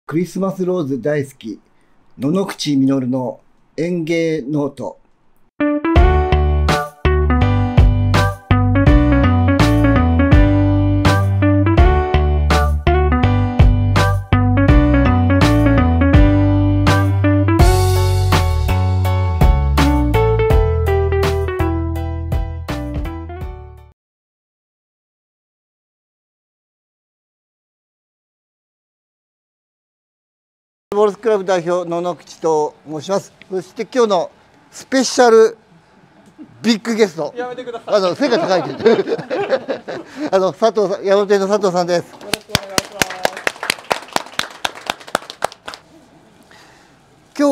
クリスマスローズ大好き、野々口実の園芸ノート。ボールスクラブ代表野々口と申します。そして今日のスペシャルビッグゲスト、 やめてください。 背が高い佐藤さん、山本園の佐藤さんです。 よろしくお願いします。 今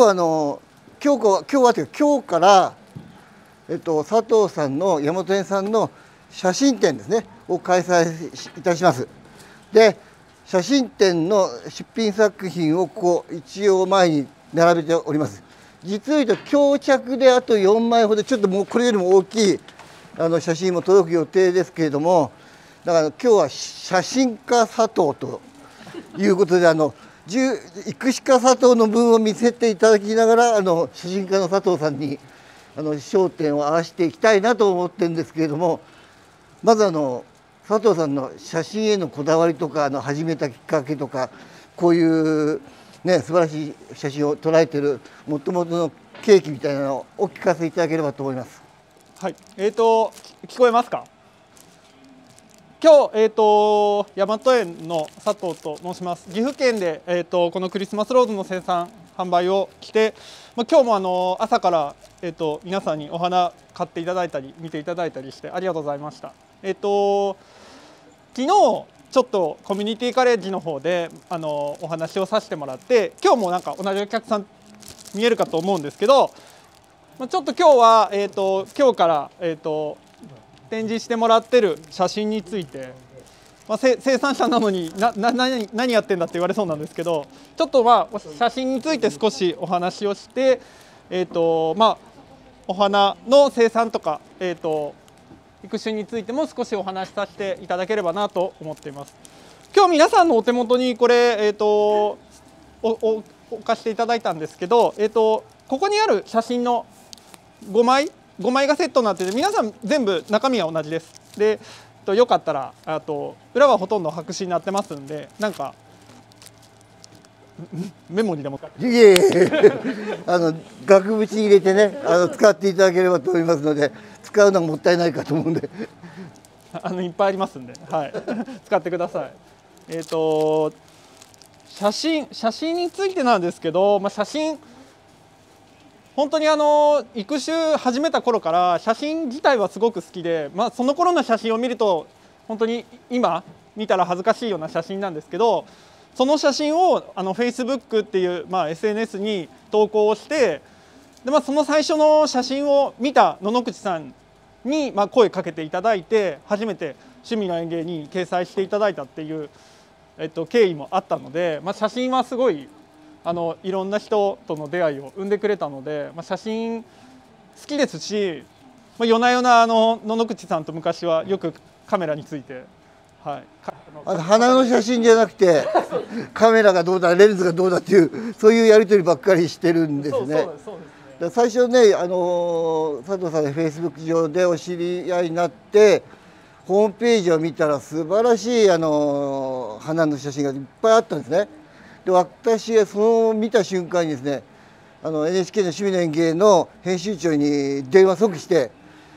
日から佐藤さんの山本園さんの写真展ですねを開催いたします。で、写真展の出品作品を一応前に並べております。実を言うと強着であと4枚ほど、ちょっともうこれよりも大きい写真も届く予定ですけれども、だから今日は写真家佐藤ということで育種家佐藤の分を見せていただきながら写真家の佐藤さんに焦点を合わせていきたいなと思ってるんですけれども、まず佐藤さんの写真へのこだわりとか始めたきっかけとか、こういうね素晴らしい写真を捉えているもともとの契機みたいなのをお聞かせいただければと思います。 はい、聞こえますか？今日大和園の佐藤と申します。岐阜県でこのクリスマスローズの生産販売をして、今日も朝から皆さんにお花買っていただいたり見ていただいたりしてありがとうございました。昨日ちょっとコミュニティカレッジの方でお話をさせてもらって、今日もなんか同じお客さん見えるかと思うんですけど、ちょっと今日は今日から展示してもらってる写真について、生産者なのに何やってんだって言われそうなんですけど、ちょっと写真について少しお話をしてお花の生産とか育種についても少しお話しさせていただければなと思っています。今日皆さんのお手元にこれ置かせていただいたんですけど、ここにある写真の5枚がセットになってて、皆さん全部中身は同じです。で、よかったら裏はほとんど白紙になってますんで、なんかメモにでも額縁に入れてね使っていただければと思いますので、使うのがもったいないかと思うんでいっぱいありますんで、はい、使ってください。写真についてなんですけど、写真本当に育種始めた頃から写真自体はすごく好きで、その頃の写真を見ると本当に今見たら恥ずかしいような写真なんですけど、その写真をFacebook っていう、SNS に投稿をして、で、その最初の写真を見た野々口さんに、声かけていただいて、初めて「趣味の園芸」に掲載していただいたっていう、経緯もあったので、写真はすごいいろんな人との出会いを生んでくれたので、写真好きですし、夜な夜な野々口さんと昔はよくカメラについて、はい、 花の写真じゃなくてカメラがどうだレンズがどうだっていうそういうやり取りばっかりしてるんですね。最初ね佐藤さんがフェイスブック上でお知り合いになってホームページを見たら素晴らしい花の写真がいっぱいあったんですね。で、私がその見た瞬間にですねNHK の趣味の園芸の編集長に電話即して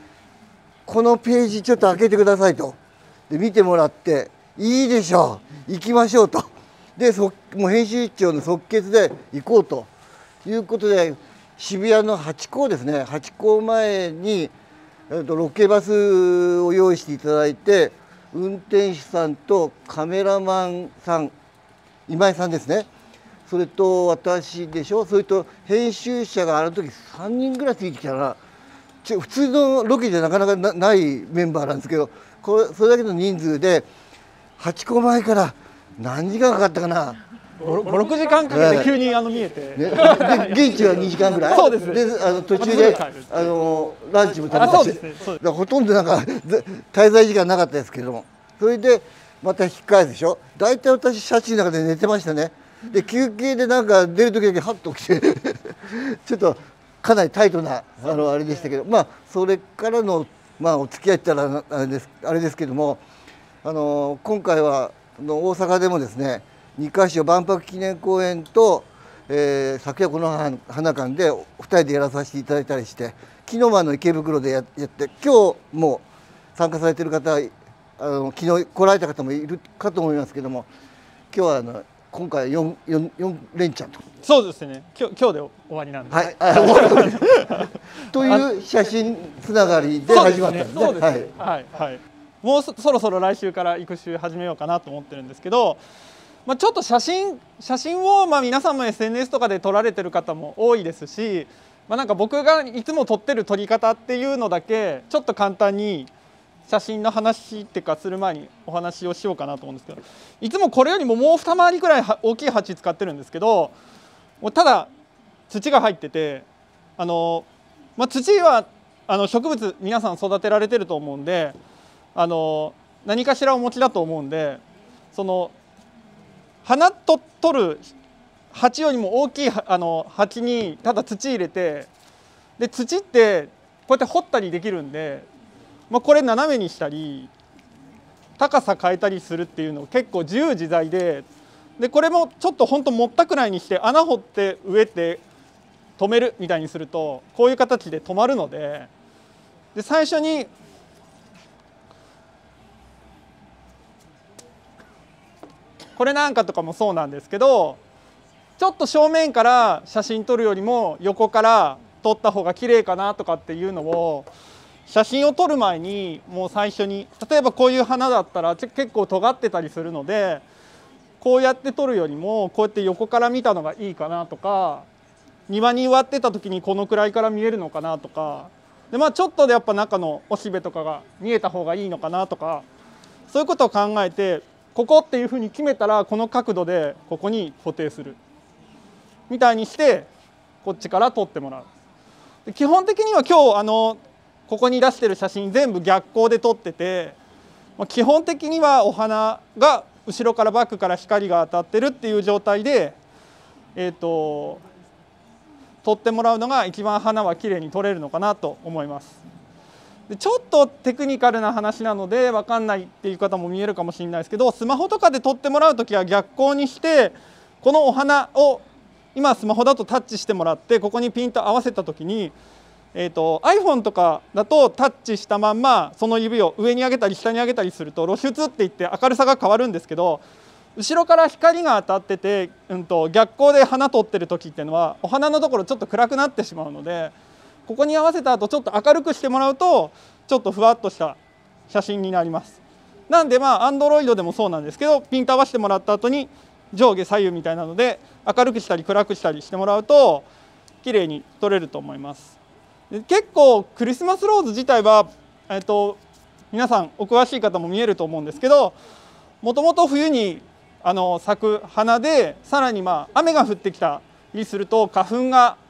「このページちょっと開けてください」と。で、見てもらって「いいでしょう、行きましょう」と。でもう編集長の即決で行こうということで、渋谷のハチ公ですね、ハチ公前にロケバスを用意していただいて、運転手さんとカメラマンさん、今井さんですね、それと私でしょ、それと編集者が時3人ぐらいついてきたら、普通のロケじゃなかなかないメンバーなんですけど、それだけの人数でハチ公前から何時間かかったかな、 56時間かけて急に見えて、 で現地は2時間ぐらい。 そうです。 で途中でランチも食べたし、ほとんどなんか滞在時間なかったですけれども、それでまた引き返すでしょ。大体私シャチの中で寝てましたね。 で休憩でなんか出る時だけハッと来てちょっとかなりタイトなあれでしたけど、まあそれからのお付き合いって言ったらあれですけども、今回は大阪でもですね、2カ所万博記念公園と、昨夜この花館で2人でやらさせていただいたりして、昨日も池袋でやって、今日も参加されてる方、昨日来られた方もいるかと思いますけども、今日は今回4連チャンと。 そうですね。今日で終わりなんで。 はい。という写真つながりで始まったんですね。 そうですね。はいはい。もうそろそろ来週から育種始めようかなと思ってるんですけど、ちょっと写真を皆さんも SNS とかで撮られてる方も多いですし、なんか僕がいつも撮ってる撮り方っていうのだけちょっと簡単に写真の話っていうかする前にお話をしようかなと思うんですけど、いつもこれよりももう二回りくらい大きい鉢使ってるんですけど、ただ土が入ってて、土は植物皆さん育てられてると思うんで、何かしらお持ちだと思うんで、その花と取る鉢よりも大きい鉢にただ土入れて、で土ってこうやって掘ったりできるんで、これ斜めにしたり高さ変えたりするっていうの結構自由自在で、これもちょっとほんともったくらいにして穴掘って植えて止めるみたいにするとこういう形で止まるので、最初にこれなんかとかもそうなんですけど、ちょっと正面から写真撮るよりも横から撮った方が綺麗かなとかっていうのを写真を撮る前にもう最初に、例えばこういう花だったら結構尖ってたりするので、こうやって撮るよりもこうやって横から見たのがいいかなとか、庭に植わってた時にこのくらいから見えるのかなとかで、ちょっとでやっぱ中のおしべとかが見えた方がいいのかなとか、そういうことを考えて、ここっていうふうに決めたらこの角度でここに固定するみたいにしてこっちから撮ってもらう。基本的には今日ここに出してる写真全部逆光で撮ってて、基本的にはお花が後ろからバックから光が当たってるっていう状態で、撮ってもらうのが一番花は綺麗に撮れるのかなと思います。でちょっとテクニカルな話なので分かんないっていう方も見えるかもしれないですけど、スマホとかで撮ってもらう時は逆光にして、このお花を今スマホだとタッチしてもらってここにピンと合わせた時に、iPhone とかだとタッチしたまんまその指を上に上げたり下に上げたりすると露出っていって明るさが変わるんですけど、後ろから光が当たってて、逆光で花撮ってる時っていうのはお花のところちょっと暗くなってしまうので、ここに合わせた後ちょっと明るくしてもらうとちょっとふわっとした写真になります。なんでAndroid でもそうなんですけど、ピント合わせてもらった後に上下左右みたいなので明るくしたり暗くしたりしてもらうと綺麗に撮れると思います。で結構クリスマスローズ自体は、皆さんお詳しい方も見えると思うんですけど、もともと冬に咲く花で、さらに雨が降ってきたりすると花粉が、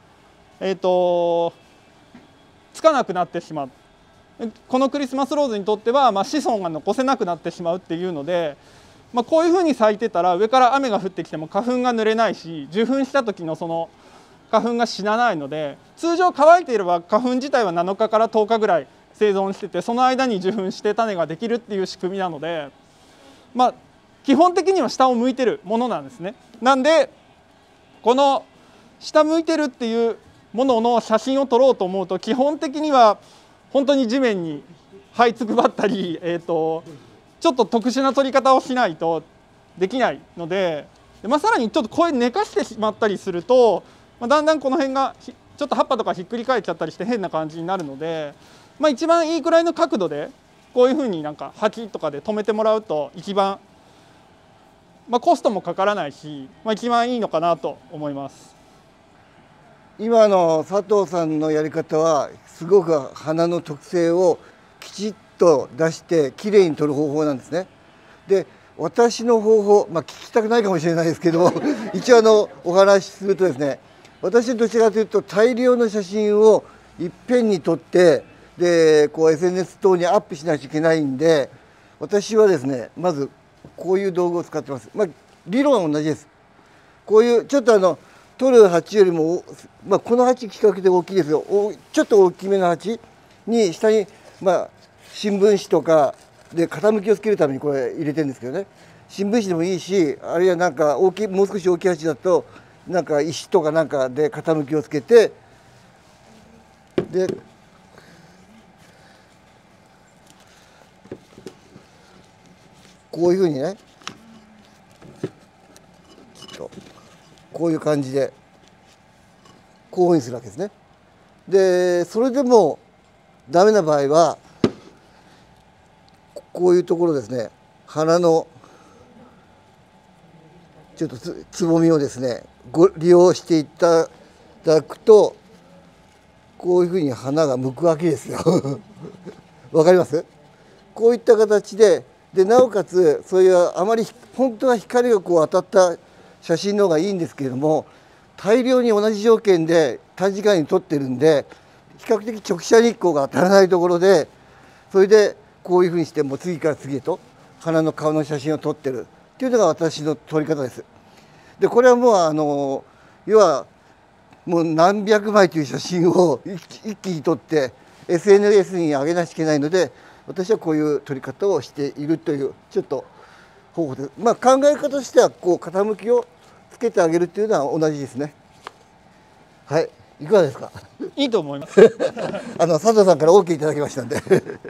つかなくなってしまう。このクリスマスローズにとっては、子孫が残せなくなってしまうっていうので、こういうふうに咲いてたら上から雨が降ってきても花粉が濡れないし、受粉した時のその花粉が死なないので、通常乾いていれば花粉自体は7日から10日ぐらい生存してて、その間に受粉して種ができるっていう仕組みなので、基本的には下を向いてるものなんですね。なんでこの下向いてるっていうものの写真を撮ろうと思うと、基本的には本当に地面に這いつくばったり、ちょっと特殊な撮り方をしないとできないので、さらにちょっとこう寝かしてしまったりすると、だんだんこの辺がちょっと葉っぱとかひっくり返っちゃったりして変な感じになるので、一番いいくらいの角度でこういうふうになんか鉢とかで止めてもらうと一番、コストもかからないし、一番いいのかなと思います。 今の佐藤さんのやり方はすごく花の特性をきちっと出してきれいに撮る方法なんですね。で私の方法、聞きたくないかもしれないですけど一応お話しするとですね、私どちらかというと大量の写真をいっぺんに撮ってでSNS 等にアップしないといけないんで、私はですねまずこういう道具を使ってます。理論は同じです。 こういうちょっと取る鉢よりも、まあ、この鉢規格で大きいですよ。ちょっと大きめの鉢に下に、まあ、新聞紙とかで傾きをつけるためにこれ入れてるんですけどね。新聞紙でもいいし、あるいはなんかもう少し大きい鉢だとなんか石とかなんかで傾きをつけて、でこういうふうにね、こういう感じでこういうふうにするわけですね。でそれでもダメな場合はこういうところですね、花のちょっとつぼみをですね利用していただくと、こういうふうに花が向くわけですよ。わかります？こういった形で、なおかつそういうあまり本当は光がこう当たった写真の方がいいんですけれども、大量に同じ条件で短時間に撮ってるんで、比較的直射日光が当たらないところで、それでこういうふうにしてもう次から次へと花の顔の写真を撮ってるっていうのが私の撮り方です。でこれはもう要はもう何百枚という写真を一気に撮って SNS に上げなきゃいけないので、私はこういう撮り方をしているというちょっと方法です。まあ、考え方としてはこう傾きをつけてあげるっていうのは同じですね。はい、いかがですか？ いいと思います。 佐藤さんから OK いただきましたんで。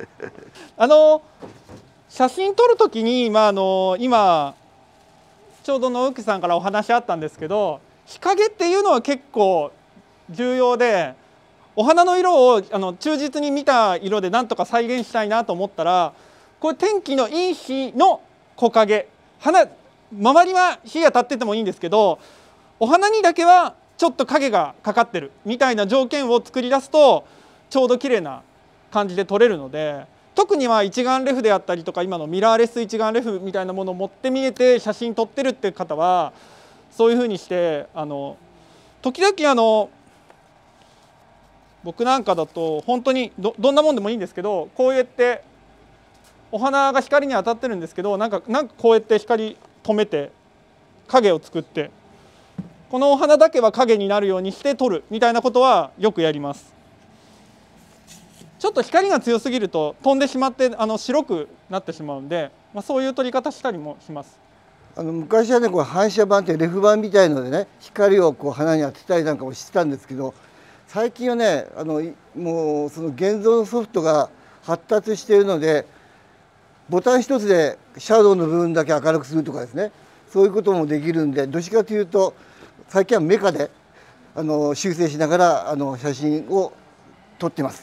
写真撮るときに、今ちょうど野口さんからお話あったんですけど、日陰っていうのは結構重要で、お花の色を忠実に見た色でなんとか再現したいなと思ったら、これ天気のいい日の木陰、周りは日が当たっててもいいんですけど、お花にだけはちょっと影がかかってるみたいな条件を作り出すとちょうど綺麗な感じで撮れるので、特に一眼レフであったりとか、今のミラーレス一眼レフみたいなものを持ってみえて写真撮ってるって方はそういうふうにして時々僕なんかだと本当にどんなもんでもいいんですけど、こうやってお花が光に当たってるんですけど、なんかこうやって光止めて影を作って、このお花だけは影になるようにして撮るみたいなことはよくやります。ちょっと光が強すぎると飛んでしまって白くなってしまうんで、そういう撮り方したりもします。 昔はね、こう反射板ってレフ板みたいのでね、光をこう花に当てたりなんかもしてたんですけど、最近はねもうその現像のソフトが発達しているので、ボタン一つでシャドウの部分だけ明るくするとかですね、そういうこともできるんで、どっちかというと最近はメカで修正しながら写真を撮ってます。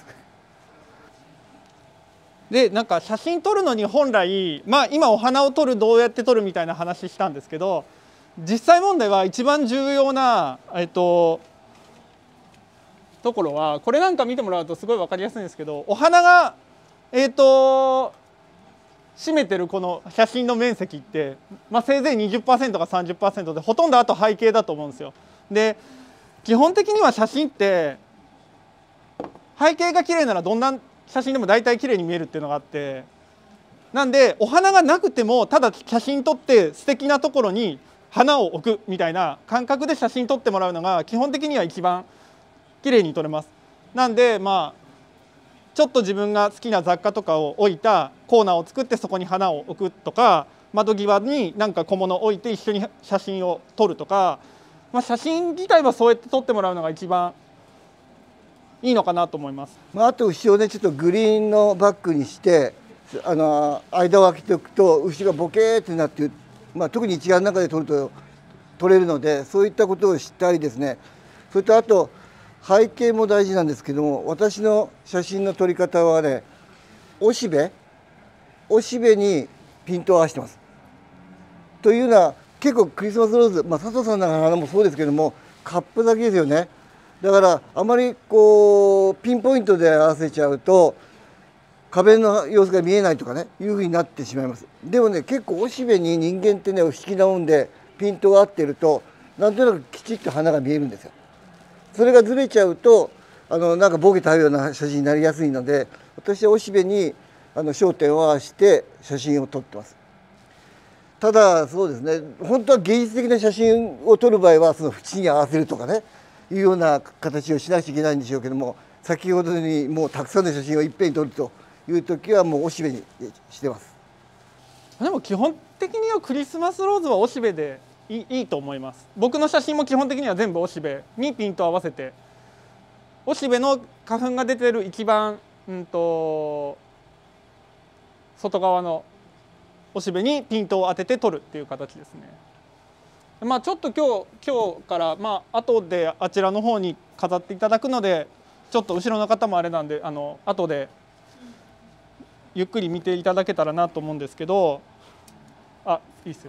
でなんか写真撮るのに本来、今お花を撮るどうやって撮るみたいな話したんですけど、実際問題は一番重要なところは、これなんか見てもらうとすごい分かりやすいんですけど、お花が占めてるこの写真の面積って、せいぜい 20% か 30% で、ほとんどあと背景だと思うんですよ。で基本的には写真って背景が綺麗ならどんな写真でも大体綺麗に見えるっていうのがあって、なんでお花がなくてもただ写真撮って素敵なところに花を置くみたいな感覚で写真撮ってもらうのが基本的には一番綺麗に撮れます。なんでちょっと自分が好きな雑貨とかを置いたコーナーを作ってそこに花を置くとか、窓際になんか小物を置いて一緒に写真を撮るとか、写真自体はそうやって撮ってもらうのが一番いいのかなと思います。 あと後ろね、ちょっとグリーンのバッグにして間を空けておくと後ろがボケーってなって、特に一眼の中で撮ると撮れるので、そういったことを知ったりですね、それとあと背景も大事なんですけども、私の写真の撮り方はね、おしべにピントを合わせてます。というのは結構クリスマスローズ、佐藤さんの花もそうですけども、カップ咲きですよね。だからあまりこうピンポイントで合わせちゃうと壁の様子が見えないとかねいうふうになってしまいます。でもね、結構おしべに人間ってね不思議なもんで、ピントが合ってるとなんとなくきちっと花が見えるんですよ。それがずれちゃうとなんかボケたような写真になりやすいので、私はおしべに焦点を合わせて写真を撮ってます。 ただそうですね、本当は芸術的な写真を撮る場合はその縁に合わせるとかねいうような形をしなくちゃいけないんでしょうけども、先ほどにもうたくさんの写真をいっぺんに撮るという時はもうおしべにしてます。 でも基本的にはクリスマスローズはおしべでいいと思います。僕の写真も基本的には全部おしべにピントを合わせて、おしべの花粉が出てる一番、外側のおしべにピントを当てて撮るっていう形ですね。まあちょっと今日から後であちらの方に飾っていただくので、ちょっと後ろの方もあれなんで後でゆっくり見ていただけたらなと思うんですけど、いいですよ。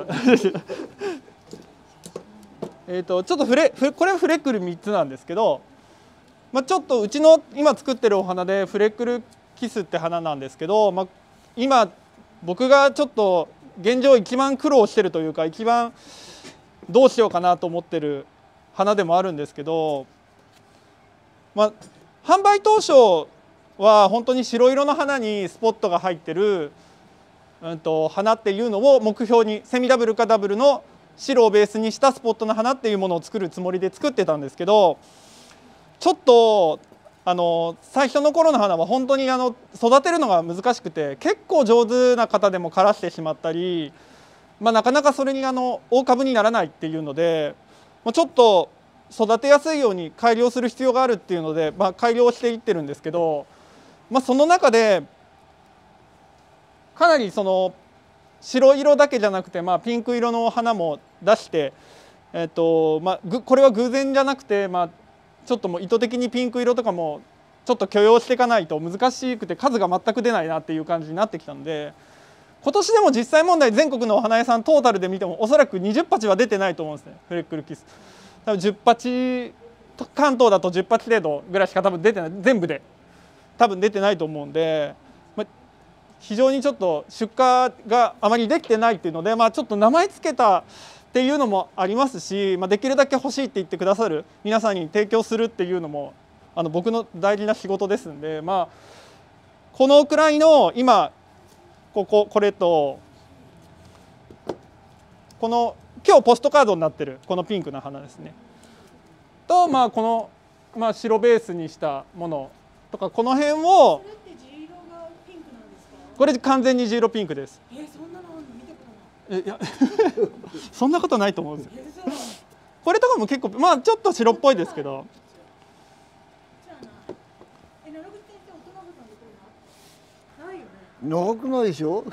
ちょっとこれはフレックル3つなんですけど、ちょっとうちの今作ってるお花でフレックルキスって花なんですけど、今僕がちょっと現状一番苦労してるというか、一番どうしようかなと思ってる花でもあるんですけど、販売当初は本当に白色の花にスポットが入ってる、花っていうのを目標に、セミダブルかダブルの白をベースにしたスポットの花っていうものを作るつもりで作ってたんですけど、ちょっと最初の頃の花は本当に育てるのが難しくて、結構上手な方でも枯らしてしまったり、なかなかそれに大株にならないっていうので、ちょっと育てやすいように改良する必要があるっていうので、改良していってるんですけど、その中でかなりその白色だけじゃなくて、ピンク色の花も出して、これは偶然じゃなくて、ちょっともう意図的にピンク色とかもちょっと許容していかないと難しくて数が全く出ないなっていう感じになってきたので、今年でも実際問題全国のお花屋さんトータルで見てもおそらく20鉢は出てないと思うんですね、フレックルキス。多分10鉢、関東だと10鉢程度ぐらいしか多分出てない、全部で多分出てないと思うんで、非常にちょっと出荷があまりできてないっていうので、ちょっと名前つけたっていうのもありますし、できるだけ欲しいって言ってくださる皆さんに提供するっていうのも僕の大事な仕事ですんで、このくらいの今これとこの今日ポストカードになってるこのピンクの花ですねと、この、白ベースにしたものとか、この辺を。これ完全に地色ピンクです。 そんなの見たことない。 いやそんなことないと思うんですよ。これとかも結構ちょっと白っぽいですけど。 長くないでしょ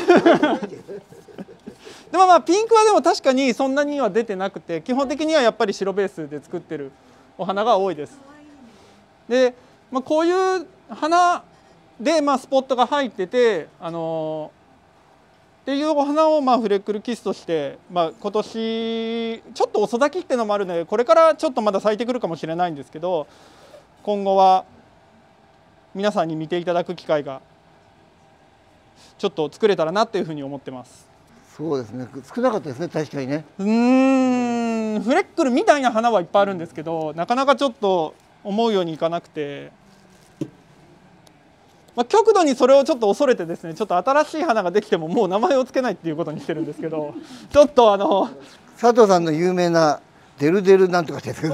でもピンクはでも確かにそんなには出てなくて、基本的にはやっぱり白ベースで作ってるお花が多いです。で、こういう花でスポットが入っててっていうお花をフレックルキスとして、今年ちょっと遅咲きっていうのもあるので、これからちょっとまだ咲いてくるかもしれないんですけど、今後は皆さんに見ていただく機会がちょっと作れたらなっていうふうに思ってます。 そうですね、少なかったですね、確かにね。 フレックルみたいな花はいっぱいあるんですけど、なかなかちょっと思うようにいかなくて、極度にそれをちょっと恐れてですね、ちょっと新しい花ができてももう名前を付けないっていうことにしてるんですけど、ちょっと佐藤さんの有名なデルデルなんとかってやつ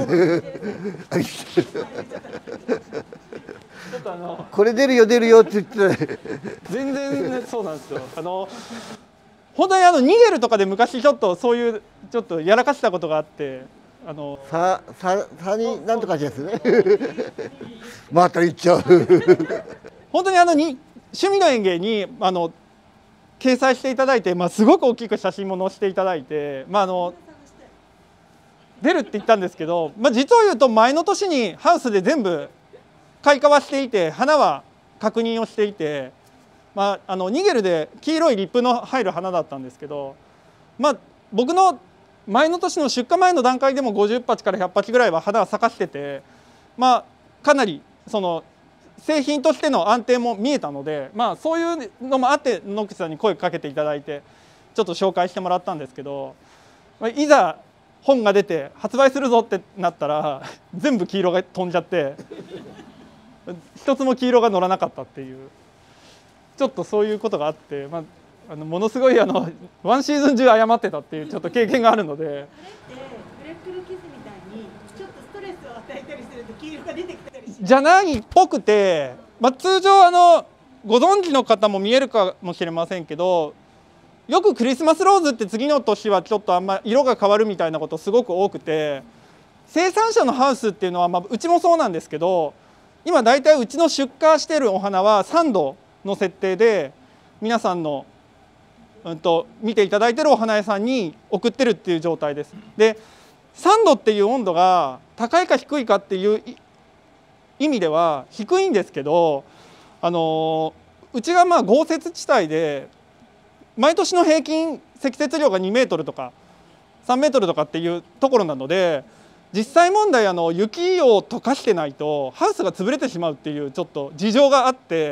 これ出るよ出るよって言って全然そうなんですよ。本当にニゲルとかで昔ちょっとそういうちょっとやらかしたことがあって、 さになんとかですねまた言っちゃう本当に趣味の園芸に掲載していただいて、すごく大きく写真も載せていただいて、出るって言ったんですけど、実を言うと前の年にハウスで全部開花はしていて、花は確認をしていて、ニゲルで黄色いリップの入る花だったんですけど、僕の前の年の出荷前の段階でも50鉢から100鉢ぐらいは花は咲かしてて、かなりその製品としての安定も見えたので、そういうのもあって野口さんに声かけていただいてちょっと紹介してもらったんですけど、いざ本が出て発売するぞってなったら全部黄色が飛んじゃって一つも黄色が乗らなかったっていう、ちょっとそういうことがあって、 ものすごいワンシーズン中謝ってたっていうちょっと経験があるので。 あれってフレックルキスみたいにちょっとストレスを与えたりすると黄色が出てきたりしじゃないっぽくて、通常ご存知の方も見えるかもしれませんけど、よくクリスマスローズって次の年はちょっとあんま色が変わるみたいなことすごく多くて、生産者のハウスっていうのは、うちもそうなんですけど、今大体うちの出荷しているお花は3度の設定で皆さんの、見ていただいているお花屋さんに送ってるっていう状態です。で3度っていう温度が高いか低いかっていう意味では低いんですけど、うちが豪雪地帯で毎年の平均積雪量が2メートルとか3メートルとかっていうところなので、実際問題雪を溶かしてないとハウスが潰れてしまうっていうちょっと事情があって、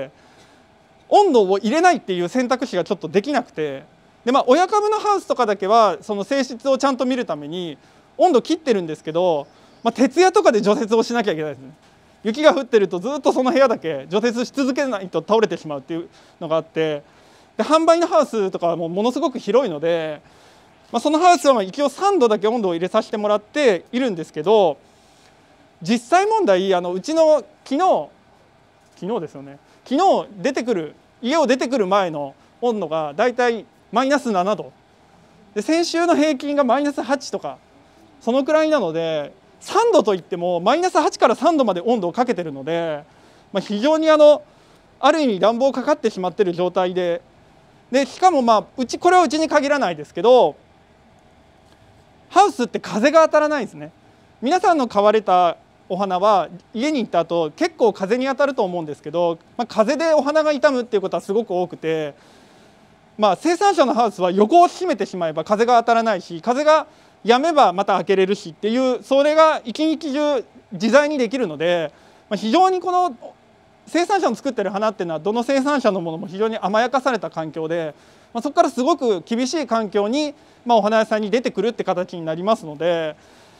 温度を入れないっていう選択肢がちょっとできなくて、で親株のハウスとかだけはその性質をちゃんと見るために温度切ってるんですけど、徹夜とかで除雪をしなきゃいけないですね。雪が降ってるとずっとその部屋だけ除雪し続けないと倒れてしまうっていうのがあって、で販売のハウスとかはものすごく広いので、そのハウスは一応3度だけ温度を入れさせてもらっているんですけど、実際問題うちの昨日ですよね、昨日家を出てくる前の温度がだいたいマイナス7度で、先週の平均がマイナス8とかそのくらいなので、3度といってもマイナス8から3度まで温度をかけてるので、非常にある意味暖房かかってしまっている状態で、しかもこれはうちに限らないですけど、ハウスって風が当たらないんですね。皆さんの買われたお花は家に行った後結構風に当たると思うんですけど、風でお花が傷むっていうことはすごく多くて、生産者のハウスは横を閉めてしまえば風が当たらないし、風がやめばまた開けれるしっていう、それが一日中自在にできるので、非常にこの生産者の作ってる花っていうのはどの生産者のものも非常に甘やかされた環境で、そこからすごく厳しい環境に、お花屋さんに出てくるって形になりますので、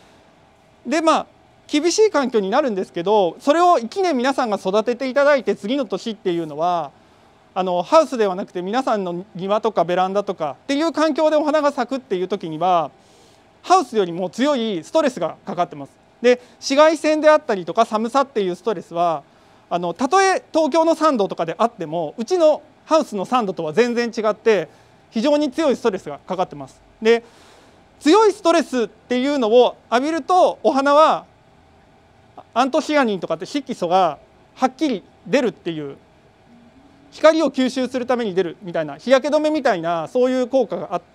厳しい環境になるんですけど、それを1年皆さんが育てていただいて次の年っていうのはハウスではなくて皆さんの庭とかベランダとかっていう環境でお花が咲くっていう時にはハウスよりも強いストレスがかかってます。で紫外線であったりとか寒さっていうストレスはたとえ東京の3度とかであってもうちのハウスの3度とは全然違って非常に強いストレスがかかってます。で強いストレスっていうのを浴びるとお花はアントシアニンとかって色素がはっきり出るっていう、光を吸収するために出るみたいな日焼け止めみたいなそういう効果があって、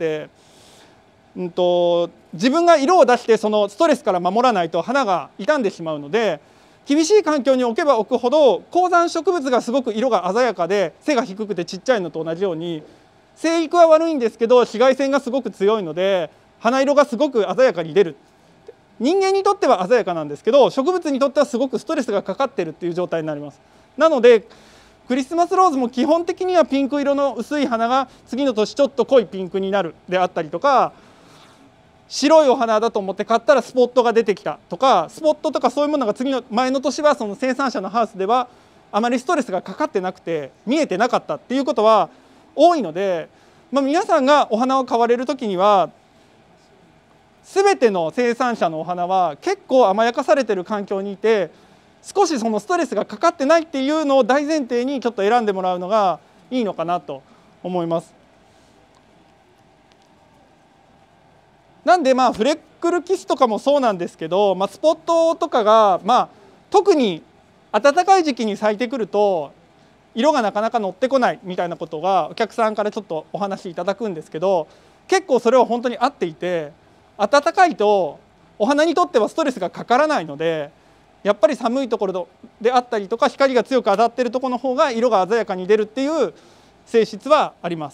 自分が色を出してそのストレスから守らないと花が傷んでしまうので、厳しい環境に置けば置くほど高山植物がすごく色が鮮やかで背が低くてちっちゃいのと同じように生育は悪いんですけど紫外線がすごく強いので花色がすごく鮮やかに出る。人間にとっては鮮やかなんですけど植物にとってはすごくストレスがかかっているっていう状態になります。なのでクリスマスローズも基本的にはピンク色の薄い花が次の年ちょっと濃いピンクになるであったりとか、白いお花だと思って買ったらスポットが出てきたとか、スポットとかそういうものが前の年はその生産者のハウスではあまりストレスがかかってなくて見えてなかったっていうことは多いので、皆さんがお花を買われる時には全ての生産者のお花は結構甘やかされている環境にいて少しそのストレスがかかってないっていうのを大前提にちょっと選んでもらうのがいいのかなと思います。なんでフレックルキスとかもそうなんですけど、スポットとかが特に暖かい時期に咲いてくると色がなかなか乗ってこないみたいなことがお客さんからちょっとお話しいただくんですけど、結構それは本当に合っていて、暖かいとお花にとってはストレスがかからないので、やっぱり寒いところであったりとか光が強く当たっているところの方が色が鮮やかに出るっていう性質はあります。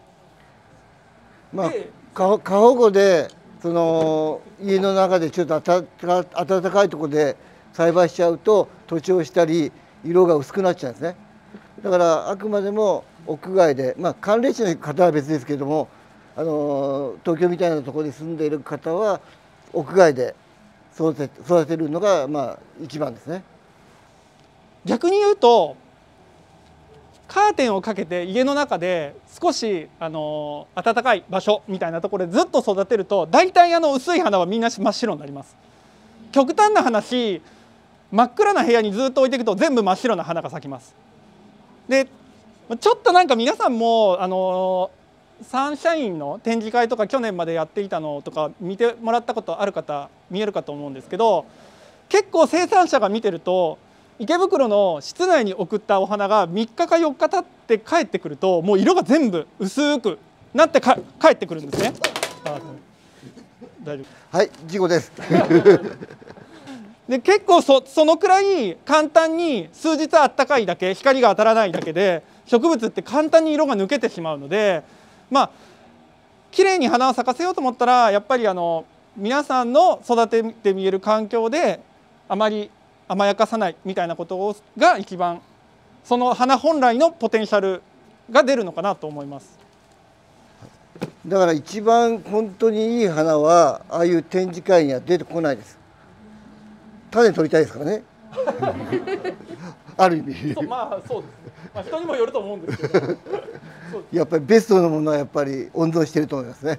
過保護でその家の中でちょっと暖かいところで栽培しちゃうと徒長したり色が薄くなっちゃうんですね。だからあくまでも屋外で、寒冷地の方は別ですけれども、東京みたいなところに住んでいる方は屋外で育てるのが一番ですね。 逆に言うとカーテンをかけて家の中で少し暖かい場所みたいなところでずっと育てると大体薄い花はみんな真っ白になります。極端な話、真っ暗な部屋にずっと置いていくと全部真っ白な花が咲きます。でちょっとなんか皆さんもサンシャインの展示会とか去年までやっていたのとか見てもらったことある方見えるかと思うんですけど、結構生産者が見てると池袋の室内に送ったお花が3日か4日経って帰ってくるともう色が全部薄くなって帰ってくるんですね。大丈夫。 はい、事故です。 で結構そのくらい簡単に数日あったかいだけ、光が当たらないだけで植物って簡単に色が抜けてしまうので、きれいに花を咲かせようと思ったらやっぱり皆さんの育てて見える環境であまり甘やかさないみたいなことが一番その花本来のポテンシャルが出るのかなと思います。 だから一番本当にいい花はああいう展示会には出てこないです。種取りたいですからね。ある意味。 そうですね。人にもよると思うんですけど。 やっぱりベストのものはやっぱり温存していると思いますね。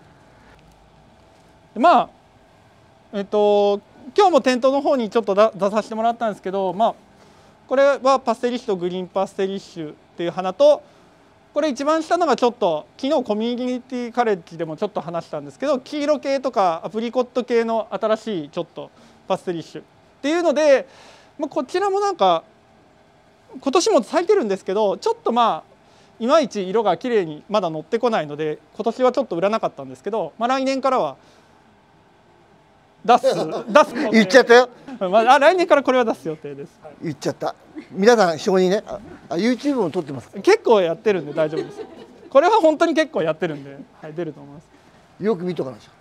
今日も店頭の方にちょっと出させてもらったんですけど、これはパステリッシュとグリーンパステリッシュっていう花と、これ一番下のがちょっと昨日コミュニティカレッジでもちょっと話したんですけど、黄色系とかアプリコット系の新しいちょっとパステリッシュっていうので、こちらもなんか今年も咲いてるんですけど、ちょっといまいち色が綺麗にまだ乗ってこないので今年はちょっと売らなかったんですけど、来年からは出す言っちゃったよ。 来年からこれは出す予定です。 言っちゃった。皆さん承認ね。YouTube も撮ってますか。 結構やってるんで大丈夫です。これは本当に結構やってるんで、出ると思います。 よく見とかなき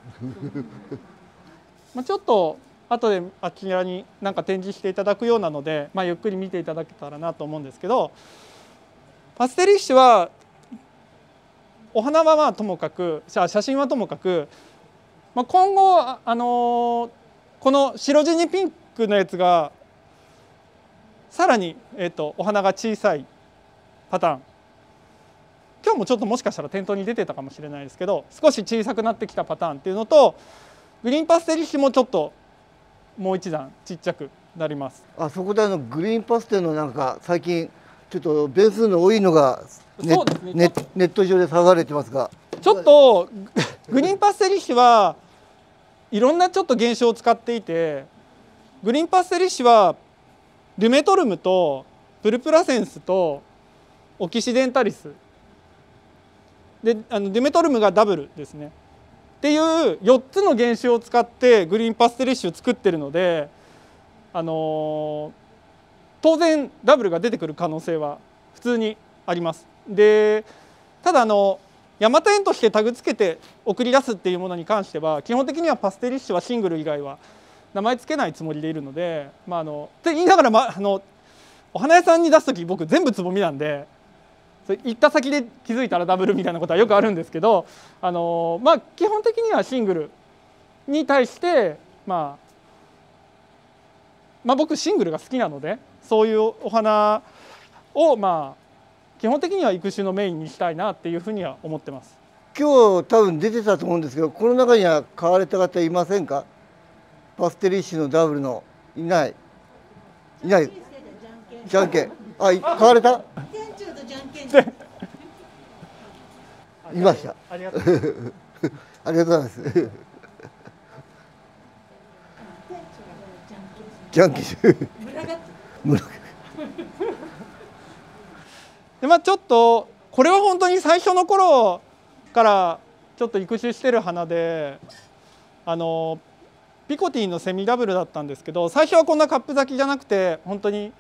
ゃ。ちょっと後であちらになんか展示していただくようなので、ゆっくり見ていただけたらなと思うんですけど、パステリッシュはお花はともかく、写真はともかく、今後この白地にピンクのやつがさらに、お花が小さいパターン、今日もちょっともしかしたら店頭に出てたかもしれないですけど、少し小さくなってきたパターンっていうのと、グリーンパステリッシュもちょっともう一段ちっちゃくなります。 そこでグリーンパステルのなんか最近ちょっとベースの多いのがネット上で騒がれてますが、 ちょっとグリーンパステリッシュはいろんなちょっと現象を使っていて、グリーンパステリッシュはルメトルムとプルプラセンスとオキシデンタリスで、ルメトルムがダブルですねっていう4つの原種を使ってグリーンパステリッシュを作ってるので、当然ダブルが出てくる可能性は普通にあります。でただヤマト園としてタグ付けて送り出すっていうものに関しては基本的にはパステリッシュはシングル以外は名前付けないつもりでいるので、って言いながら、お花屋さんに出す時僕全部つぼみなんで、それ行った先で気づいたらダブルみたいなことはよくあるんですけど、基本的にはシングルに対して僕シングルが好きなので、そういうお花を基本的には育種のメインにしたいなっていうふうには思ってます。 今日多分出てたと思うんですけど、この中には買われた方いませんか。パステリッシュのダブルのいない。じゃんけん。買われた。 店長とじゃんけん。 いました。 ありがとうございます。 ありがとうございます。じゃんけん。 でちょっとこれは本当に最初の頃からちょっと育種してる花で、ピコティのセミダブルだったんですけど、最初はこんなカップ咲きじゃなくて本当に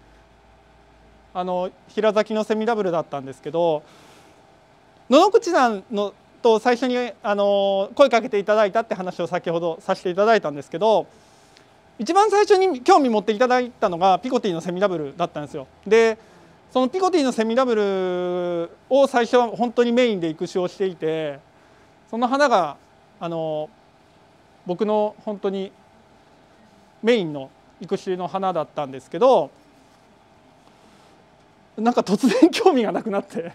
平咲きのセミダブルだったんですけど、野々口さんのと最初に声かけていただいたって話を先ほどさせていただいたんですけど、一番最初に興味持っていただいたのがピコティのセミダブルだったんですよ。でそのピコティのセミダブルを最初は本当にメインで育種をしていて、その花が僕の本当にメインの育種の花だったんですけど、 なんか突然興味がなくなって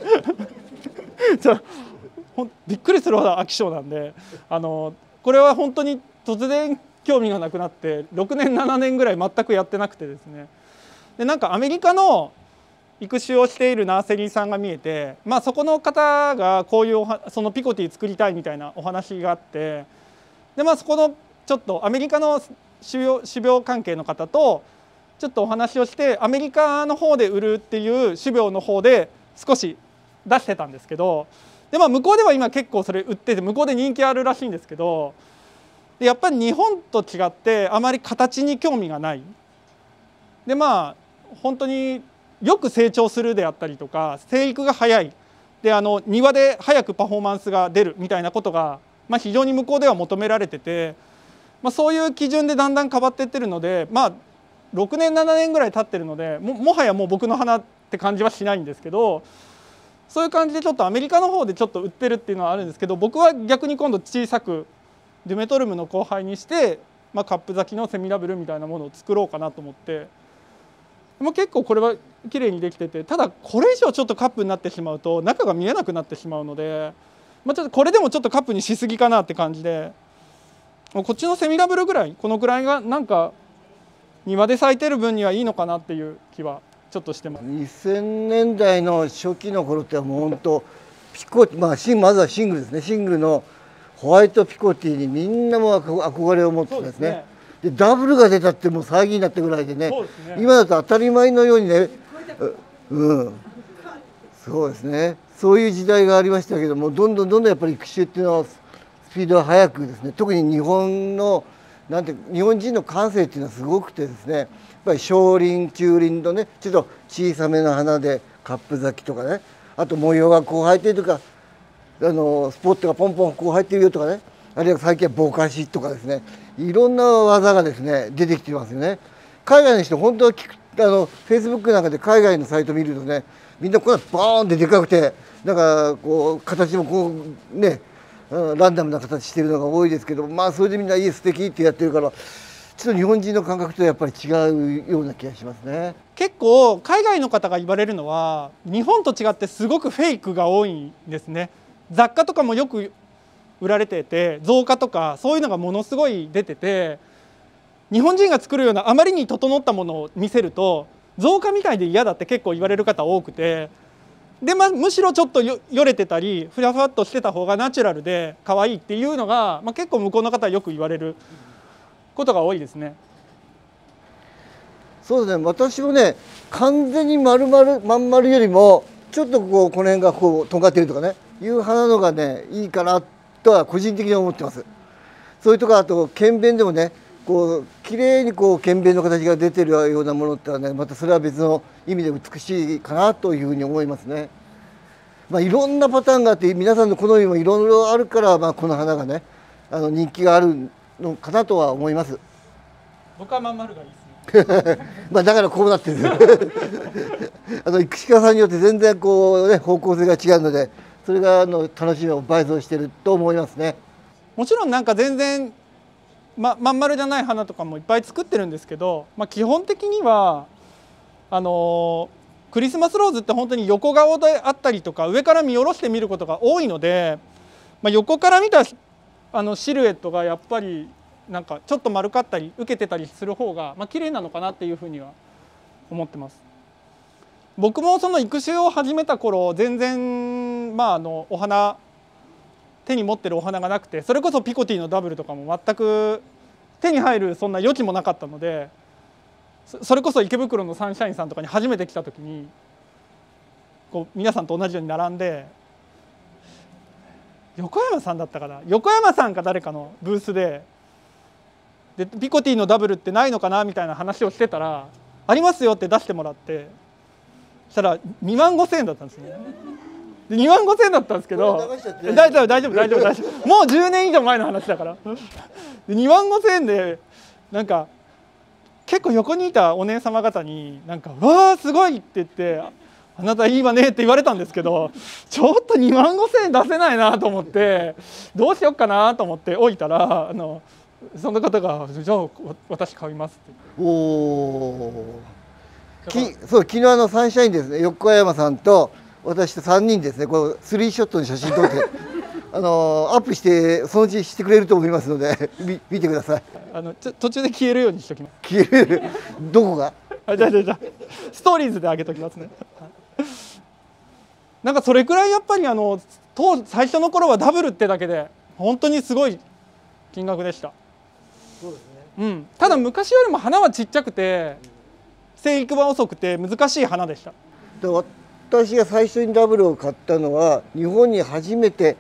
びっくりするほど飽き性なんで、これは本当に突然興味がなくなって6年7年ぐらい全くやってなくてですね、でなんかアメリカの育種をしているナーセリーさんが見えて、まあ、そこの方がこういうそのピコティ作りたいみたいなお話があって、で、まあ、そこのちょっとアメリカの種苗関係の方とちょっとお話をして、アメリカの方で売るっていう種苗の方で少し出してたんですけど、で、まあ、向こうでは今結構それ売ってて向こうで人気あるらしいんですけど、でやっぱり日本と違ってあまり形に興味がない。でまあ本当によく成長するであったりとか、生育が早いで、庭で早くパフォーマンスが出るみたいなことが、まあ、非常に向こうでは求められてて、まあ、そういう基準でだんだん変わっていってるので、まあ、6年7年ぐらい経ってるので もはやもう僕の花って感じはしないんですけど、そういう感じでちょっとアメリカの方でちょっと売ってるっていうのはあるんですけど、僕は逆に今度小さくデュメトルムの交配にして、まあ、カップ咲きのセミダブルみたいなものを作ろうかなと思って、まあ、結構これは綺麗にできてて、ただこれ以上ちょっとカップになってしまうと中が見えなくなってしまうので、まあ、ちょっとこれでもちょっとカップにしすぎかなって感じで、こっちのセミダブルぐらい、このぐらいがなんか庭で咲いてる分にはいいのかなっていう気はちょっとしてます。 2000年代の初期の頃ってもう本当ピコティ、まあ、まずはシングルですね。シングルのホワイトピコティにみんなも憧れを持ってですね。でダブルが出たってもう騒ぎになったぐらいでね、今だと当たり前のようにね、そうですね、そういう時代がありましたけども、どんどんやっぱり育種っていうのはスピードが速くですね、特に日本の日本人の感性っていうのはすごくてですね、やっぱり小輪中輪とね、ちょっと小さめの花でカップ咲きとかね、あと模様がこう入ってるとか、スポットがポンポンこう入ってるよとかね、あるいは最近はぼかしとかですね、いろんな技がですね出てきてますよね。海外の人本当はフェイスブックなんかで海外のサイト見るとね、みんなこんなボーンってでかくて、なんかこう形もこうね、ランダムな形してるのが多いですけど、まあそれでみんな素敵ってやってるから、ちょっと日本人の感覚とやっぱり違うような気がしますね。 結構海外の方が言われるのは、日本と違ってすごくフェイクが多いんですね。雑貨とかもよく売られてて、造花とかそういうのがものすごい出てて、日本人が作るようなあまりに整ったものを見せると造花みたいで嫌だって結構言われる方多くて、で、まあ、むしろちょっとよれてたりふわふわっとしてた方がナチュラルで可愛いっていうのが、まあ、結構向こうの方はよく言われることが多いですね。 そうですね、私もね、完全にまん丸よりもちょっとこの辺がこうとんがってるとかねいう花のがねいいかなとは個人的に思ってます。そういうとこ、あと剣弁でもね、こう綺麗にこう剣弁の形が出てるようなものってのはね、またそれは別の意味で美しいかなというふうに思いますね。まあ、いろんなパターンがあって、皆さんの好みもいろいろあるから、まあ、この花がね人気があるのかなとは思います。 僕はまん丸がいいですね。 まあだからこうなってる育種家さんによって全然こう、ね、方向性が違うので、それが楽しみを倍増してると思いますね。 もちろんなんか全然まん丸じゃない花とかもいっぱい作ってるんですけど、まあ、基本的にはクリスマスローズって本当に横顔であったりとか上から見下ろして見ることが多いので、まあ、横から見たシルエットがやっぱりなんかちょっと丸かったり受けてたりする方が、まあ、綺麗なのかなっていうふうには思ってます。僕もその育種を始めた頃全然、まあ、お花手に持ってるお花がなくて、それこそピコティのダブルとかも全く手に入るそんな余地もなかったので、それこそ池袋のサンシャインさんとかに初めて来た時にこう皆さんと同じように並んで、横山さんだったかな、横山さんか誰かのブースでピコティのダブルってないのかなみたいな話をしてたら、ありますよって出してもらって、そしたら2万5,000円だったんですね。2万5,000円だったんですけど、大丈夫もう10年以上前の話だから2万5,000円でなんか結構横にいたお姉様方になんか「わあすごい!」って言って「あなたいいわね」って言われたんですけど、ちょっと2万5,000円出せないなと思って、どうしようかなと思って置いたらその方が「じゃあ私買います」って。 おー、 そう昨日サンシャインですね、横山さんと私と3人ですね、このスリーショットの写真撮ってアップしてそのうちしてくれると思いますので見てください。 途中で消えるようにしておきます。 消えるどこがじゃあストーリーズで上げときますね。なんかそれくらいやっぱり最初の頃はダブルってだけで本当にすごい金額でした。 そうですね、 うん、ただ昔よりも花はちっちゃくて生育は遅くて難しい花でした。 で私が最初にダブルを買ったのは日本に初めて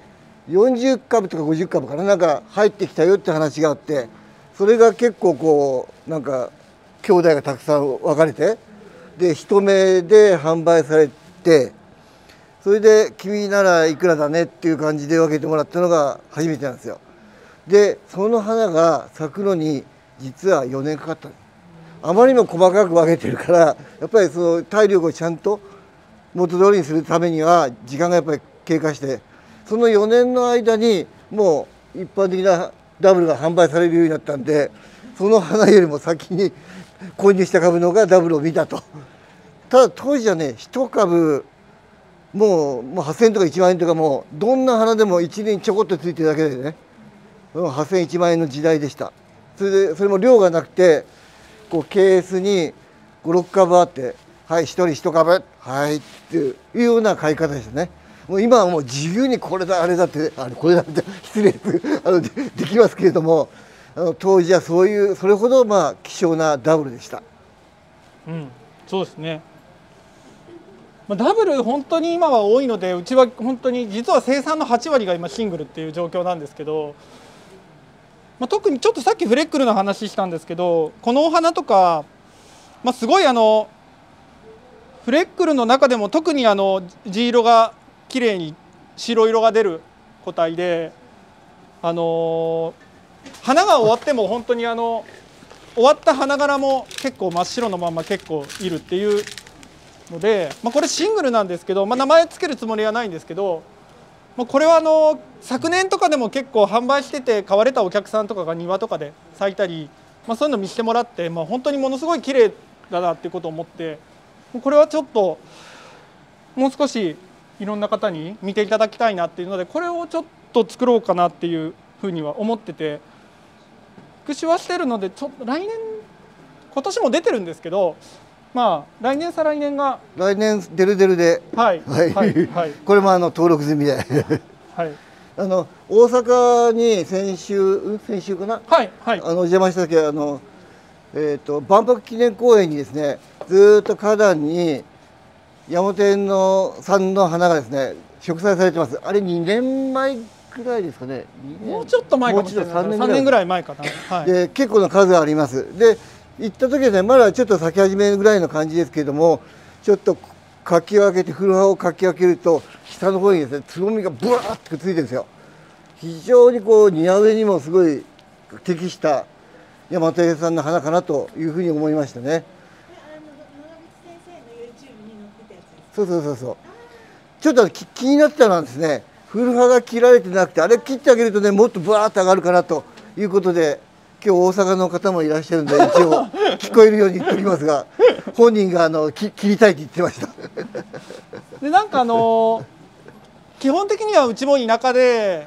40株とか50株かな、なんか入ってきたよって話があって、それが結構こうなんか兄弟がたくさん分かれてで一目で販売されて、それで君ならいくらだねっていう感じで分けてもらったのが初めてなんですよ。でその花が咲くのに実は4年かかった。あまりにも細かく分けてるからやっぱりその体力をちゃんと元通りにするためには時間がやっぱり経過して、その4年の間にもう一般的なダブルが販売されるようになったんで、その花よりも先に購入した株の方がダブルを見たと。ただ当時はね1株もう8,000円とか1万円とか、もうどんな花でも1年ちょこっとついてるだけでね8,000円1万円の時代でした。それも量がなくてこうケースに56株あって、はい1人1株はいっていうような買い方でしたね。もう今はもう自由にこれだあれだってこれだって失礼できますけれども、当時はそれほど希少なダブルでした。 うん、そうですね。ダブル本当に今は多いので、うちは本当に実は生産の8割が今シングルっていう状況なんですけど、特にちょっとさっきフレックルの話したんですけど、このお花とか、すごいフレックルの中でも特に地色がきれいに白色が出る個体で、花が終わっても本当に終わった花柄も結構真っ白のまま結構いるっていうので、これシングルなんですけど、名前つけるつもりはないんですけど、これは昨年とかでも結構販売してて買われたお客さんとかが庭とかで咲いたり、そういうの見せてもらって、本当にものすごい綺麗だなっていうことを思って、これはちょっともう少しいろんな方に見ていただきたいなっていうので、これをちょっと作ろうかなっていうふうには思ってて、復習はしてるので、ちょっと今年も出てるんですけど、来年再来年が来年デルデルで、 はいこれも登録済みではい、 大阪に先週かな、お邪魔した時は万博記念公園にですね、ずっと花壇に山本園さんの花がですね植栽されてます。あれ2年前くらいですかね。 もうちょっと前かもしれない。3年ぐらい前かな。 で結構な数があります。で行った時はねまだちょっと咲き始めぐらいの感じですけれども、ちょっとかき分けて古葉をかき分けると下の方にですねつぼみがブワーッとついてるんですよ。非常に庭植えにもすごい適した大和園さんの花かなというふうに思いましたね。そうちょっと気になってたのはですね、古葉が切られてなくて、あれ切ってあげるとねもっとブワーッと上がるかなということで、今日大阪の方もいらっしゃるんで一応聞こえるように言っておりますが、本人が切りたいって言ってましたでなんか基本的にはうちも田舎で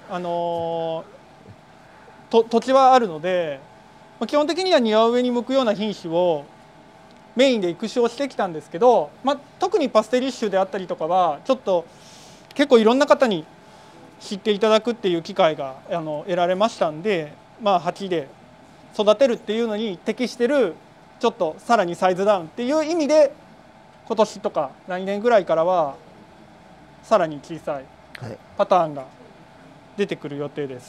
土地はあるので、基本的には庭植えに向くような品種をメインで育種をしてきたんですけど、特にパステリッシュであったりとかはちょっと結構いろんな方に知っていただくっていう機会が得られましたんで、鉢で育てるっていうのに適してるちょっとさらにサイズダウンっていう意味で、今年とか来年ぐらいからはさらに小さいパターンが出てくる予定です。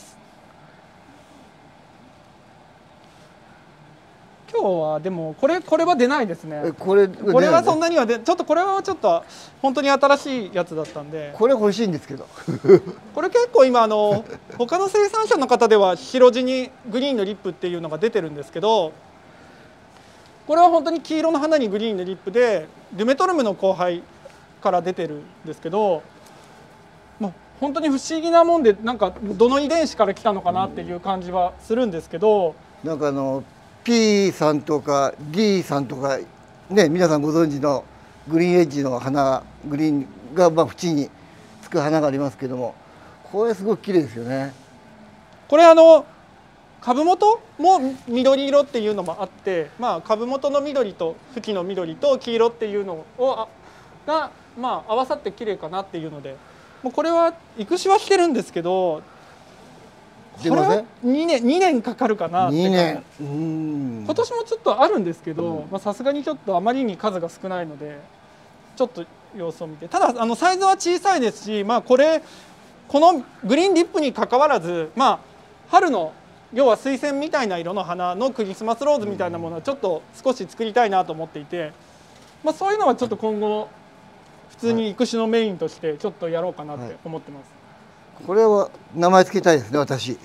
今日はでもこれは出ないですね。これはそんなにはちょっとこれはちょっと本当に新しいやつだったんで、 これ欲しいんですけどこれ結構今他の生産者の方では白地にグリーンのリップっていうのが出てるんですけど、これは本当に黄色の花にグリーンのリップでデュメトルムの交配から出てるんですけど、本当に不思議なもんで、なんかどの遺伝子から来たのかなっていう感じはするんですけど、 なんかP さんとか D さんとかね、皆さんご存知のグリーンエッジの花、グリーンがまあ縁につく花がありますけども、これすごく綺麗ですよね。 これ株元も緑色っていうのもあって、まあ、株元の緑と茎の緑と黄色っていうのが、まあ、合わさって綺麗かなっていうので、もうこれは育種はしてるんですけど、これは2年かかるかなって。 2年。 今年もちょっとあるんですけど、さすがにちょっとあまりに数が少ないので、ちょっと様子を見て、ただサイズは小さいですし、まあ、このグリーンリップにかかわらず、まあ、春の要は水仙みたいな色の花のクリスマスローズみたいなものはちょっと少し作りたいなと思っていて、まあ、そういうのはちょっと今後普通に育種のメインとしてちょっとやろうかなって思ってます。 これは名前つけたいですね、私。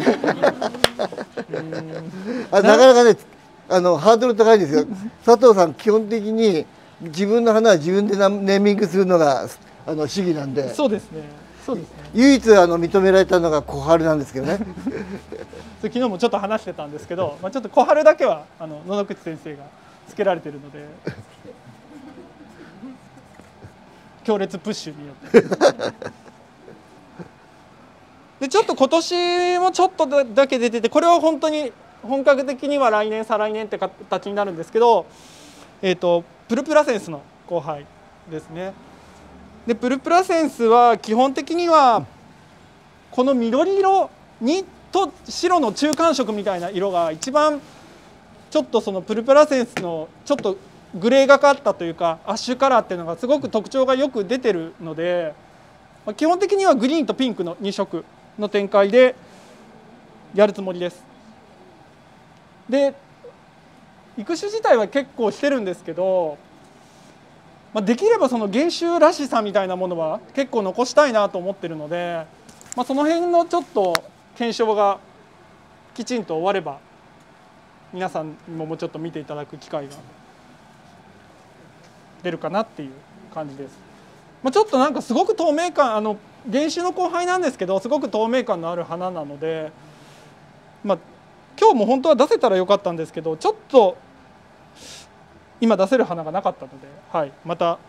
なかなかね、ハードル高いですよ。佐藤さん、基本的に自分の花は自分でネーミングするのが主義なんで。 そうですね。そうですね。 唯一認められたのが小春なんですけどね。 昨日もちょっと話してたんですけど、まあ、ちょっと小春だけは野々口先生がつけられてるので強烈プッシュによってでちょっと今年もちょっとだけ出てて、これは本当に本格的には来年再来年って形になるんですけど、プルプラセンスの交配ですね。でプルプラセンスは基本的にはこの緑色にと白の中間色みたいな色が一番ちょっとそのプルプラセンスのちょっとグレーがかったというかアッシュカラーっていうのがすごく特徴がよく出てるので、基本的にはグリーンとピンクの2色の展開でやるつもりです。で育種自体は結構してるんですけど、できればその原種らしさみたいなものは結構残したいなと思ってるので、その辺のちょっと検証がきちんと終われば皆さんにももうちょっと見ていただく機会が出るかなっていう感じです。ちょっとなんかすごく透明感、原種の交配なんですけどすごく透明感のある花なので、今日も本当は出せたらよかったんですけど、ちょっと今出せる花がなかったので、はい、また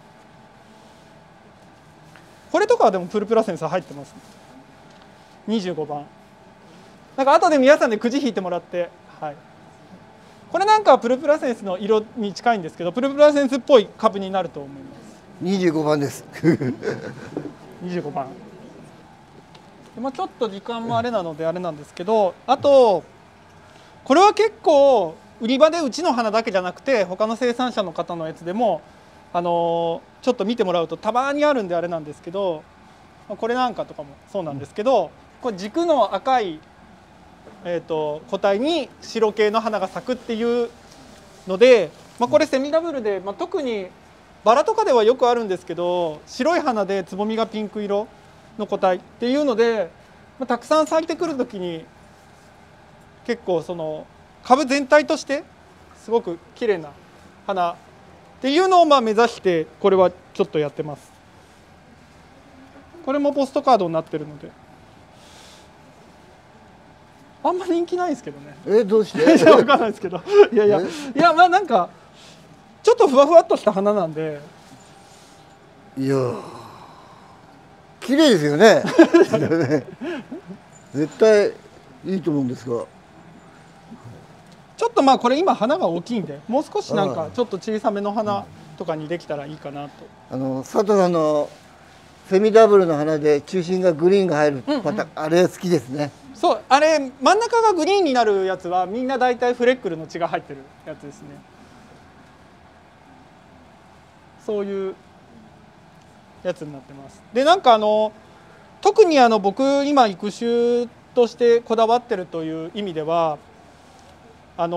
これとかはでもプルプラセンス入ってます、ね、25番なんか後で皆さんでくじ引いてもらって、はい、これなんかはプルプラセンスの色に近いんですけどプルプラセンスっぽい株になると思います。 25番です 25番で、ちょっと時間もあれなのであれなんですけど、あとこれは結構売り場でうちの花だけじゃなくて他の生産者の方のやつでもちょっと見てもらうとたまにあるんであれなんですけど、これなんかとかもそうなんですけど、これ軸の赤い、個体に白系の花が咲くっていうので、これセミダブルで、特にバラとかではよくあるんですけど白い花でつぼみがピンク色の個体っていうので、たくさん咲いてくる時に結構その株全体としてすごく綺麗な花っていうのを目指してこれはちょっとやってます。これもポストカードになってるのであんまり人気ないですけどね。 どうして分かんないですけどいやなんかちょっとふわふわっとした花なんで、 いや綺麗ですよね絶対いいと思うんですが、 ちょっとこれ今花が大きいんでもう少しなんかちょっと小さめの花とかにできたらいいかなと。 佐藤さんのセミダブルの花で中心がグリーンが入るパターン、あれ好きですね。 そうあれ真ん中がグリーンになるやつはみんな大体フレックルの血が入ってるやつですね。そういうやつになってます。でなんか特に僕今育種としてこだわってるという意味では原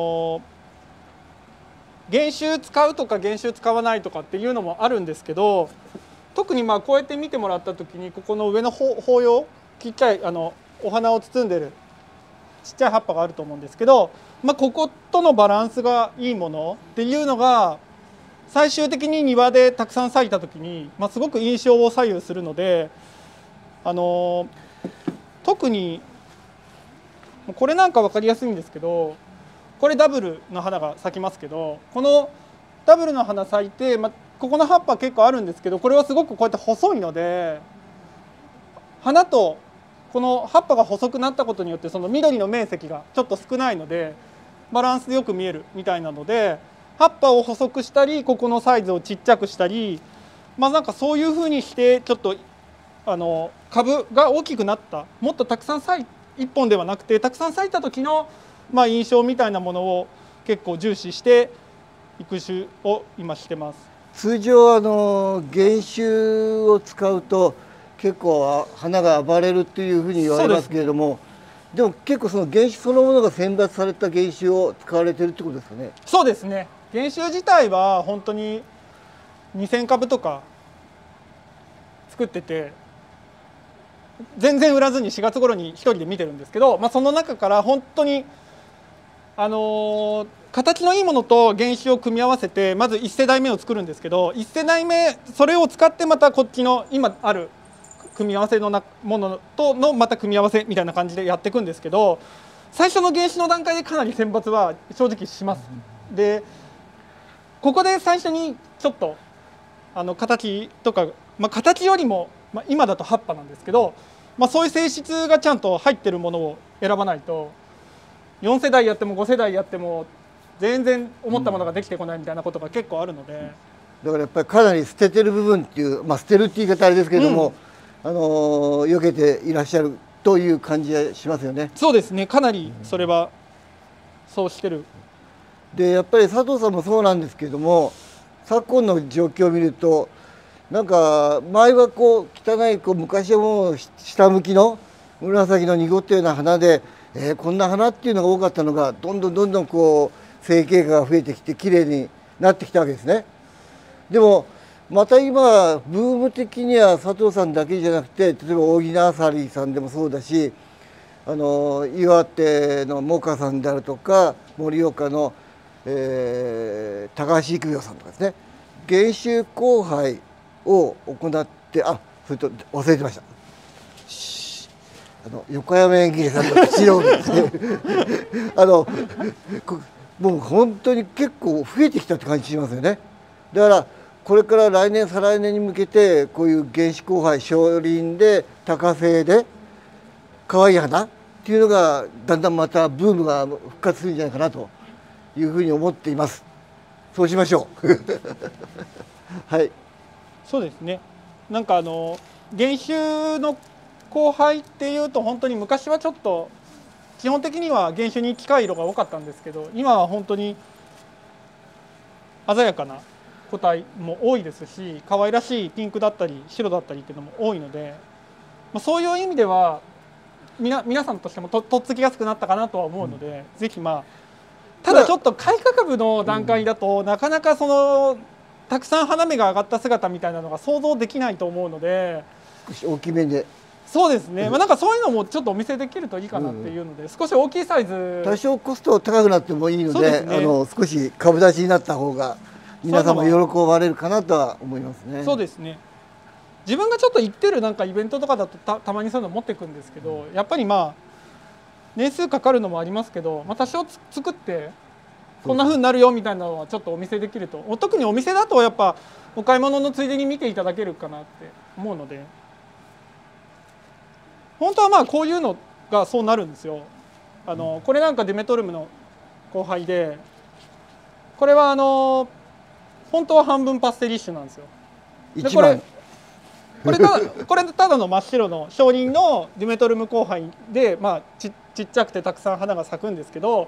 種使うとか原種使わないとかっていうのもあるんですけど、特にこうやって見てもらった時にここの上の包葉ちっちゃいお花を包んでるちっちゃい葉っぱがあると思うんですけど、こことのバランスがいいものっていうのが最終的に庭でたくさん咲いた時に、すごく印象を左右するので、特にこれなんか分かりやすいんですけど、これダブルの花が咲きますけど、このダブルの花咲いて、ここの葉っぱ結構あるんですけど、これはすごくこうやって細いので、花とこの葉っぱが細くなったことによってその緑の面積がちょっと少ないのでバランスよく見えるみたいなので、葉っぱを細くしたりここのサイズをちっちゃくしたり、なんかそういうふうにしてちょっと株が大きくなった、もっとたくさん1本ではなくてたくさん咲いた時の印象みたいなものを結構重視して育種を今してます。 通常原種を使うと結構花が暴れるっていうふうに言われますけれども、でも結構その原種そのものが選抜された原種を使われてるってことですかね。 そうですね。原種自体は本当に2000株とか作ってて、全然売らずに4月頃に1人で見てるんですけど、その中から本当に形のいいものと原種を組み合わせてまず1世代目を作るんですけど、1世代目それを使ってまたこっちの今ある組み合わせのものとのまた組み合わせみたいな感じでやっていくんですけど、最初の原種の段階でかなり選抜は正直します。でここで最初にちょっと形とか、形よりも、今だと葉っぱなんですけど、そういう性質がちゃんと入ってるものを選ばないと4世代やっても5世代やっても全然思ったものができてこないみたいなことが結構あるので、 だからやっぱりかなり捨ててる部分っていう、捨てるって言い方あれですけれども、避けていらっしゃるという感じがしますよね。 そうですね、かなりそれはそうしてる。 でやっぱり佐藤さんもそうなんですけれども、昨今の状況を見るとなんか前は汚い昔はもう下向きの紫の濁ったような花で、こんな花っていうのが多かったのがどんどん成形が増えてきて綺麗になってきたわけですね。でもまた今ブーム的には佐藤さんだけじゃなくて、例えば大木ナーサリーさんでもそうだし、岩手のモカさんであるとか盛岡の、高橋育苗さんとかですね、原種交配を行って、それと忘れてました、横山園芸さんの資料ですねもう本当に結構増えてきたって感じしますよね。だからこれから来年再来年に向けてこういう原種交配小輪で多生で可愛い花っていうのがだんだんまたブームが復活するんじゃないかなというふうに思っています。そうしましょうはい、 そうですね。なんか原種の交配っていうと本当に昔はちょっと基本的には原種に近い色が多かったんですけど、今は本当に鮮やかな個体も多いですし、可愛らしいピンクだったり白だったりっていうのも多いので、そういう意味では皆さんとしてもとっつきやすくなったかなとは思うので、ぜひただちょっと開花株の段階だと、なかなかたくさん花芽が上がった姿みたいなのが想像できないと思うので、 少し大きめで。 そうですね、なんかそういうのもちょっとお見せできるといいかなっていうので、少し大きいサイズ、 多少コスト高くなってもいいので、少し株立ちになった方が皆さんも喜ばれるかなとは思いますね。 そうですね。自分がちょっと行ってるなんかイベントとかだとたまにそういうの持ってくんですけど、やっぱり年数かかるのもありますけど、多少作ってこんな風になるよみたいなのはちょっとお見せできると、特にお店だとやっぱお買い物のついでに見ていただけるかなって思うので、本当はこういうのがそうなるんですよ。これなんかデメトルムの交配で、これは本当は半分パステリッシュなんですよ。でこれただの真っ白の小輪のデュメトルム交配で、ちっちゃくてたくさん花が咲くんですけど、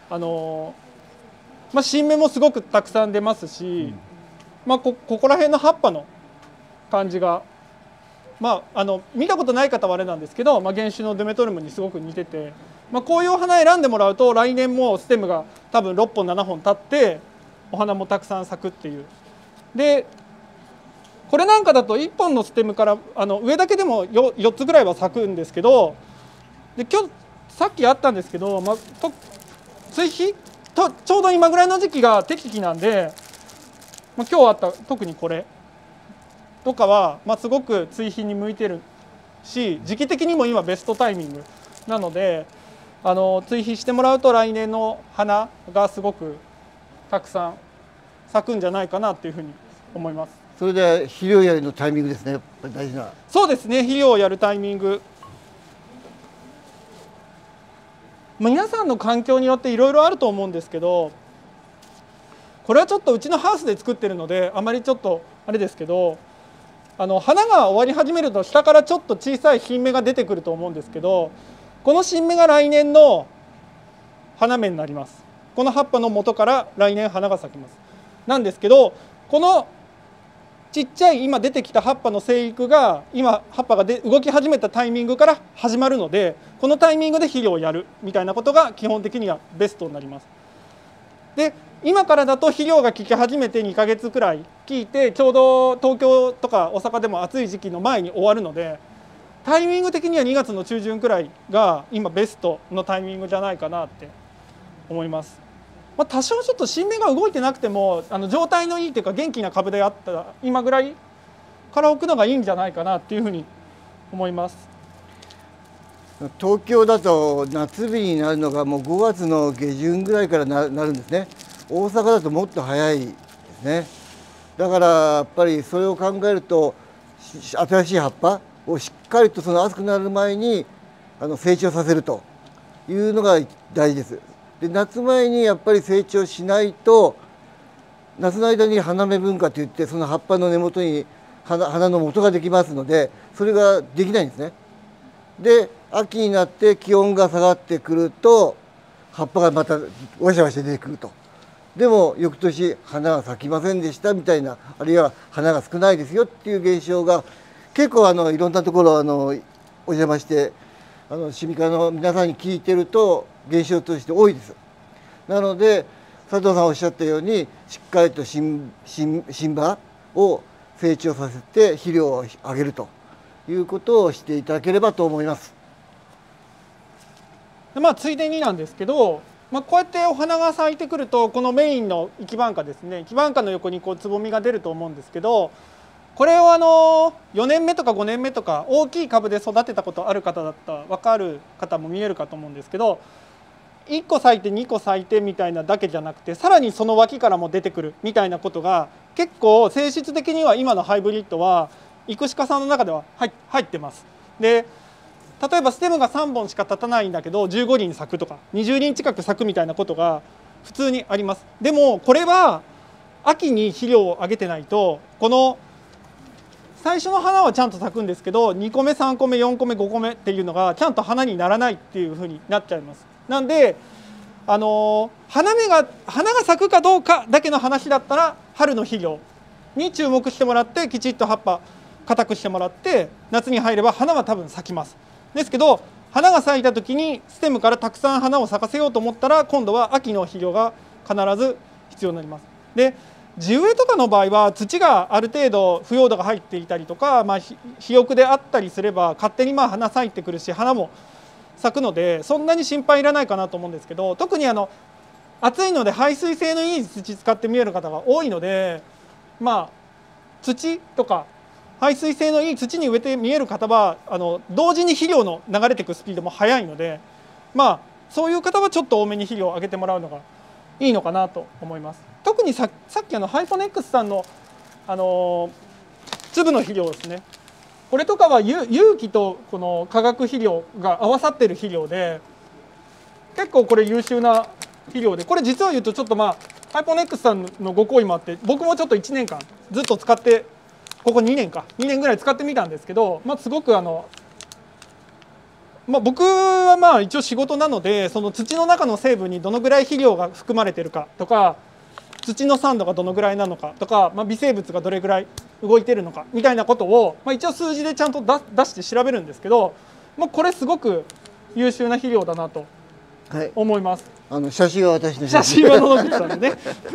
新芽もすごくたくさん出ますし、ここら辺の葉っぱの感じが、見たことない方はあれなんですけど、原種のデュメトルムにすごく似てて、こういうお花選んでもらうと来年もステムが多分6本7本立ってお花もたくさん咲くっていう。でこれなんかだと1本のステムから上だけでも4つぐらいは咲くんですけど、で今日さっきあったんですけど、追肥とちょうど今ぐらいの時期が適期なんで、今日あった特にこれとかは、すごく追肥に向いてるし、時期的にも今ベストタイミングなので、追肥してもらうと来年の花がすごくたくさん咲くんじゃないかなというふうに思います。 それで肥料やりのタイミングですね、やっぱり大事な。 そうですね、肥料をやるタイミング、皆さんの環境によっていろいろあると思うんですけど、これはちょっとうちのハウスで作ってるのであまりちょっとあれですけど、花が終わり始めると下からちょっと小さい新芽が出てくると思うんですけど、この新芽が来年の花芽になります。この葉っぱの元から来年花が咲きます。なんですけど、このちっちゃい今出てきた葉っぱの生育が今葉っぱが動き始めたタイミングから始まるので、このタイミングで肥料をやるみたいなことが基本的にはベストになります。で今からだと肥料が効き始めて2ヶ月くらい効いて、ちょうど東京とか大阪でも暑い時期の前に終わるので、タイミング的には2月の中旬くらいが今ベストのタイミングじゃないかなって思います。多少ちょっと新芽が動いてなくても状態のいいというか元気な株であったら今ぐらいから置くのがいいんじゃないかなっていうふうに思います。 東京だと夏日になるのがもう5月の下旬ぐらいからなるんですね。大阪だともっと早いですね。だからやっぱりそれを考えると新しい葉っぱをしっかりとその暑くなる前に成長させるというのが大事です。で夏前にやっぱり成長しないと、夏の間に花芽分化といってその葉っぱの根元に花の元ができますので、それができないんですね。で秋になって気温が下がってくると葉っぱがまたわしゃわしゃ出てくると。でも翌年花が咲きませんでしたみたいな、あるいは花が少ないですよっていう現象が結構いろんなところお邪魔してシミ科の皆さんに聞いてると現象として多いです。なので佐藤さんおっしゃったようにしっかりと新葉を成長させて肥料をあげるということをしていただければと思います。 でついでになんですけど、こうやってお花が咲いてくるとこのメインの生番花ですね、生番花の横につぼみが出ると思うんですけど、これを4年目とか5年目とか大きい株で育てたことある方だったら分かる方も見えるかと思うんですけど、1個咲いて2個咲いてみたいなだけじゃなくて、さらにその脇からも出てくるみたいなことが結構性質的には今のハイブリッドは育種家さんの中では入ってます。で例えばステムが3本しか立たないんだけど15輪咲くとか20輪近く咲くみたいなことが普通にあります。でもこれは秋に肥料をあげてないと、この最初の花はちゃんと咲くんですけど2個目3個目4個目5個目っていうのがちゃんと花にならないっていうふうになっちゃいます。なんで花が咲くかどうかだけの話だったら春の肥料に注目してもらって、きちっと葉っぱ硬くしてもらって夏に入れば花は多分咲きます。ですけど花が咲いた時にステムからたくさん花を咲かせようと思ったら今度は秋の肥料が必ず必要になります。で地植えとかの場合は土がある程度腐葉土が入っていたりとか、肥沃であったりすれば勝手に花咲いてくるし花も咲くのでそんなに心配いらないかなと思うんですけど、特に暑いので排水性のいい土使って見える方が多いので、土とか排水性のいい土に植えて見える方は同時に肥料の流れていくスピードも速いので、そういう方はちょっと多めに肥料をあげてもらうのがいいのかなと思います。特にさっきハイフォネックスさんの粒の肥料ですね、これとかは有機とこの化学肥料が合わさってる肥料で結構これ優秀な肥料で、これ実は言うとちょっとハイフォネックスさんのご好意もあって僕もちょっと1年間ずっと使ってここ2年ぐらい使ってみたんですけど、すごく僕は一応仕事なのでその土の中の成分にどのぐらい肥料が含まれてるかとか土の酸度がどのぐらいなのかとか、微生物がどれぐらい動いてるのかみたいなことを、一応数字でちゃんと出して調べるんですけど、これすごく優秀な肥料だなと思います。 写真は私の写真は野々口さんでね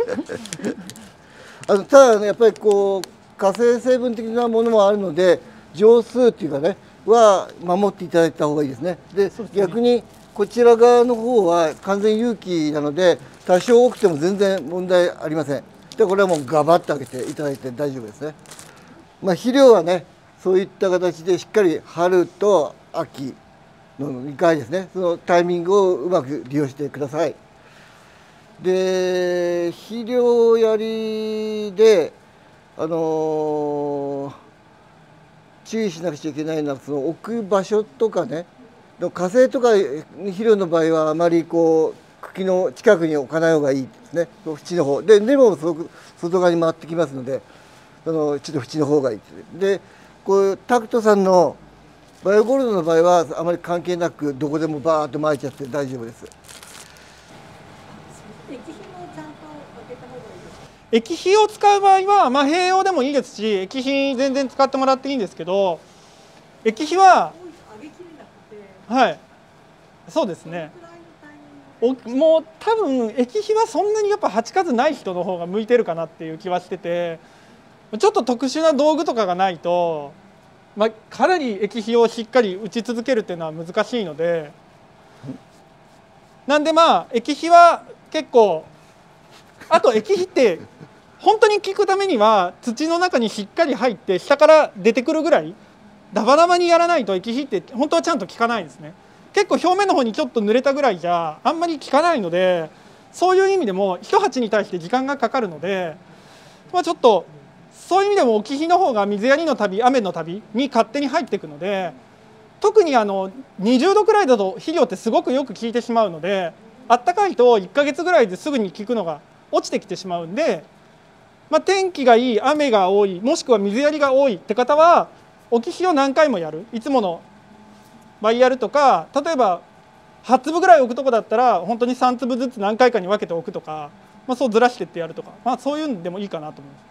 ただやっぱり化成成分的なものもあるので浄数っていうかねは守っていただいた方がいいですね。で逆にこちら側の方は完全有機なので多少多くても全然問題ありません。でこれはもうガバッとあげていただいて大丈夫ですね。肥料はねそういった形でしっかり春と秋の2回ですね、そのタイミングをうまく利用してください。でで肥料やりで注意しなくちゃいけないのはその置く場所とかね、火星とか肥料の場合はあまりこう茎の近くに置かない方がいいですね。縁の方で根もすごく外側に回ってきますので、ちょっと縁の方がいいですね。でこういうタクトさんのバイオゴールドの場合はあまり関係なくどこでもバーッと撒いちゃって大丈夫です。 液肥を使う場合は、まあ、併用でもいいですし、液肥全然使ってもらっていいんですけど、液肥は、はい、そうですね。もう多分液肥はそんなにやっぱ鉢数ない人の方が向いてるかなっていう気はしてて、ちょっと特殊な道具とかがないと、まあ、かなり液肥をしっかり打ち続けるっていうのは難しいので、なんでまあ液肥は結構、あと液肥って本当に効くためには土の中にしっかり入って下から出てくるぐらいダバダバにやらないと液肥って本当はちゃんと効かないですね。結構表面の方にちょっと濡れたぐらいじゃあんまり効かないので、そういう意味でも一鉢に対して時間がかかるので、まあ、ちょっとそういう意味でも置き肥の方が水やりの旅、雨の旅に勝手に入っていくので、特に20度くらいだと肥料ってすごくよく効いてしまうので、あったかいと1ヶ月ぐらいですぐに効くのが落ちてきてしまうんで、まあ、天気がいい、雨が多い、もしくは水やりが多いって方は置き肥を何回もやる、いつもの倍やるとか、例えば8粒ぐらい置くとこだったら本当に3粒ずつ何回かに分けておくとか、まあ、そうずらしてってやるとか、まあ、そういうのでもいいかなと思います。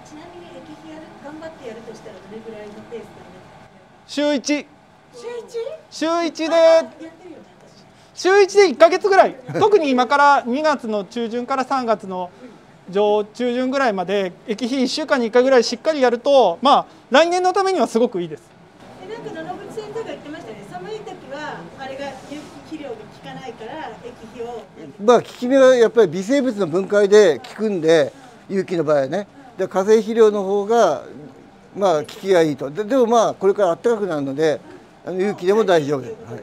ちなみに液肥頑張ってやるとしたらどれぐらいのペースだね。 週1。週1でやってるよね、私。 週1で1ヶ月ぐらい、特に今から2月の中旬から3月の中旬ぐらいまで液肥1週間に1回ぐらいしっかりやると、まあ来年のためにはすごくいいです。 なんか野々口先生が言ってましたね。寒い時はあれが肥料が効かないから液肥を。 まあ効き目はやっぱり微生物の分解で効くんで、有機の場合はね。で化成肥料の方がまあ効きがいいと。でもまあこれから暖かくなるので有機でも大丈夫です。はい。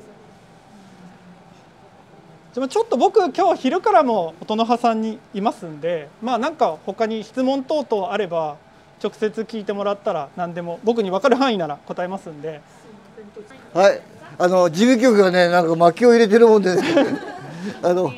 でもちょっと僕今日昼からも音の葉さんにいますんで、まあなんか他に質問等々あれば直接聞いてもらったら何でも僕に分かる範囲なら答えますんで。 はい、事務局がねなんか薪を入れてるもんで、ね、はい。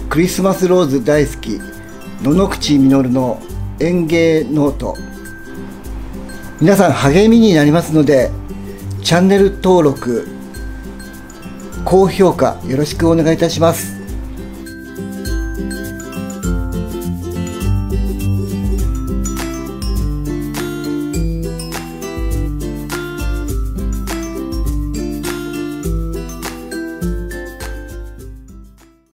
クリスマスローズ大好き野々口実の園芸ノート、皆さん励みになりますのでチャンネル登録高評価よろしくお願いいたします。